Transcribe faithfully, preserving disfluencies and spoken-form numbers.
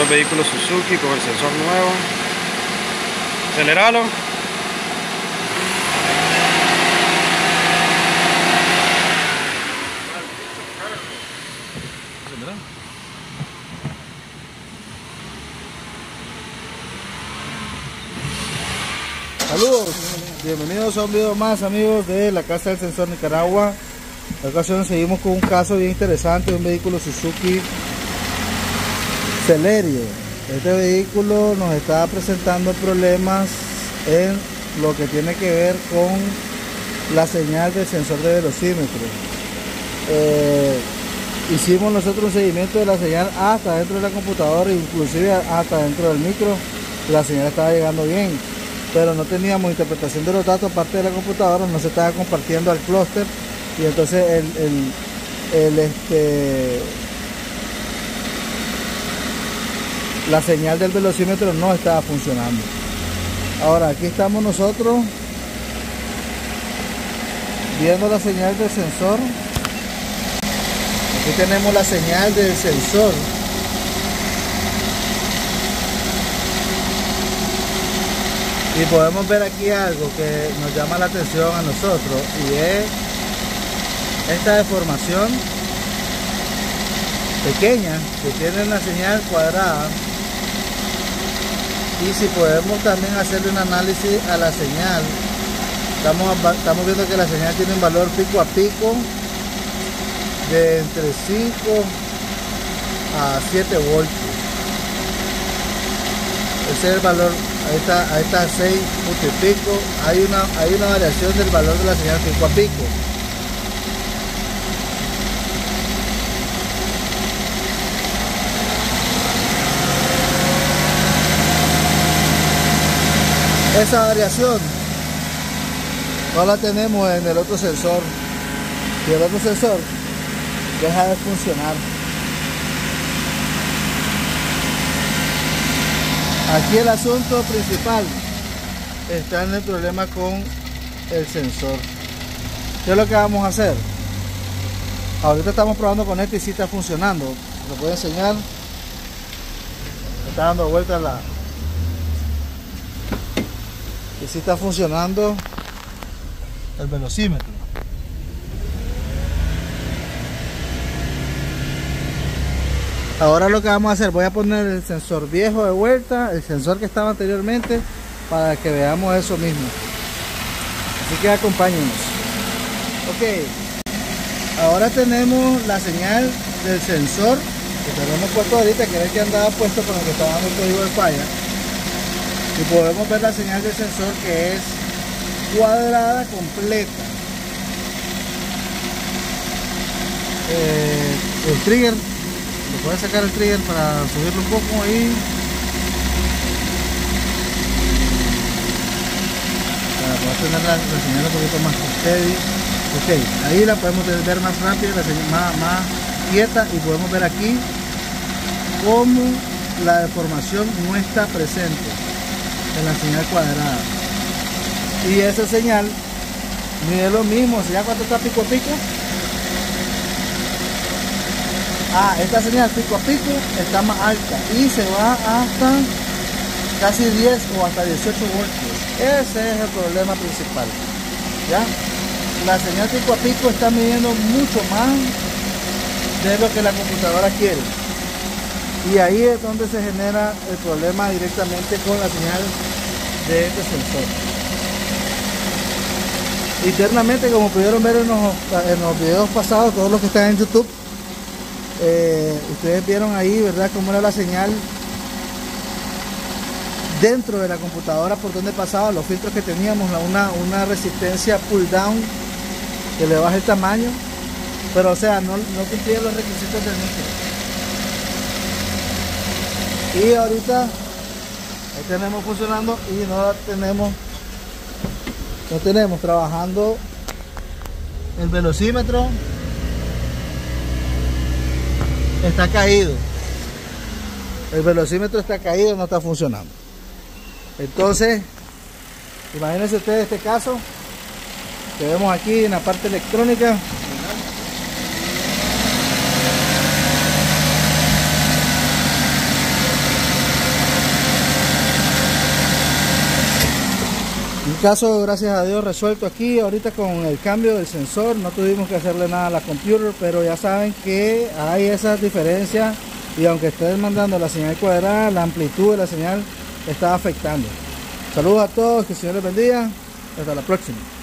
dos vehículos Suzuki con el sensor nuevo. Aceleralo. Saludos, bienvenidos a un video más, amigos de la Casa del Sensor Nicaragua. En esta ocasión seguimos con un caso bien interesante de un vehículo Suzuki Celerio. Este vehículo nos está presentando problemas en lo que tiene que ver con la señal del sensor de velocímetro. Eh, hicimos nosotros un seguimiento de la señal hasta dentro de la computadora, inclusive hasta dentro del micro. La señal estaba llegando bien, pero no teníamos interpretación de los datos aparte de la computadora, no se estaba compartiendo al clúster, y entonces el, el, el este la señal del velocímetro no estaba funcionando. Ahora aquí estamos nosotros viendo la señal del sensor. Aquí tenemos la señal del sensor. Y podemos ver aquí algo que nos llama la atención a nosotros, y es esta deformación pequeña que tiene la señal cuadrada. Y si podemos también hacerle un análisis a la señal, estamos, estamos viendo que la señal tiene un valor pico a pico de entre cinco a siete voltios. Ese es el valor. Ahí está, ahí está seis punto y pico. Hay una, hay una variación del valor de la señal pico a pico. Esa variación no la tenemos en el otro sensor, y el otro sensor deja de funcionar. Aquí el asunto principal está en el problema con el sensor. ¿Qué es lo que vamos a hacer? Ahorita estamos probando con este y sí está funcionando. Lo puedo enseñar. Está dando vueltas la... y sí está funcionando el velocímetro. Ahora lo que vamos a hacer, voy a poner el sensor viejo de vuelta, el sensor que estaba anteriormente, para que veamos eso mismo. Así que acompáñenos. Ok, ahora tenemos la señal del sensor que tenemos puesto ahorita, que era el que andaba puesto con el que estaba dando el código de falla. Y podemos ver la señal del sensor, que es cuadrada completa. Eh, el trigger, le puedes sacar el trigger para subirlo un poco ahí. Para poder tener la, la señal un poquito más steady. Ok, ahí la podemos ver más rápida, la señal más, más quieta, y podemos ver aquí cómo la deformación no está presente en la señal cuadrada. Y esa señal mide lo mismo. ¿Ya cuánto está pico a pico? Ah, esta señal pico a pico está más alta y se va hasta casi diez o hasta dieciocho voltios. Ese es el problema principal. ¿Ya? La señal pico a pico está midiendo mucho más de lo que la computadora quiere. Y ahí es donde se genera el problema directamente con la señal de este sensor. Internamente, como pudieron ver en los, en los videos pasados, todos los que están en YouTube, eh, ustedes vieron ahí, ¿verdad?, cómo era la señal dentro de la computadora, por donde pasaba, los filtros que teníamos, una, una resistencia pull down que le baja el tamaño, pero o sea, no, no cumplía los requisitos del micro. Y ahorita ahí tenemos funcionando y no la tenemos no tenemos trabajando el velocímetro. Está caído, el velocímetro está caído, no está funcionando. Entonces imagínense ustedes este caso que vemos aquí en la parte electrónica. Un caso, gracias a Dios, resuelto aquí. Ahorita con el cambio del sensor no tuvimos que hacerle nada a la computer, pero ya saben que hay esas diferencias y aunque estés mandando la señal cuadrada, la amplitud de la señal está afectando. Saludos a todos, que el Señor les bendiga. Hasta la próxima.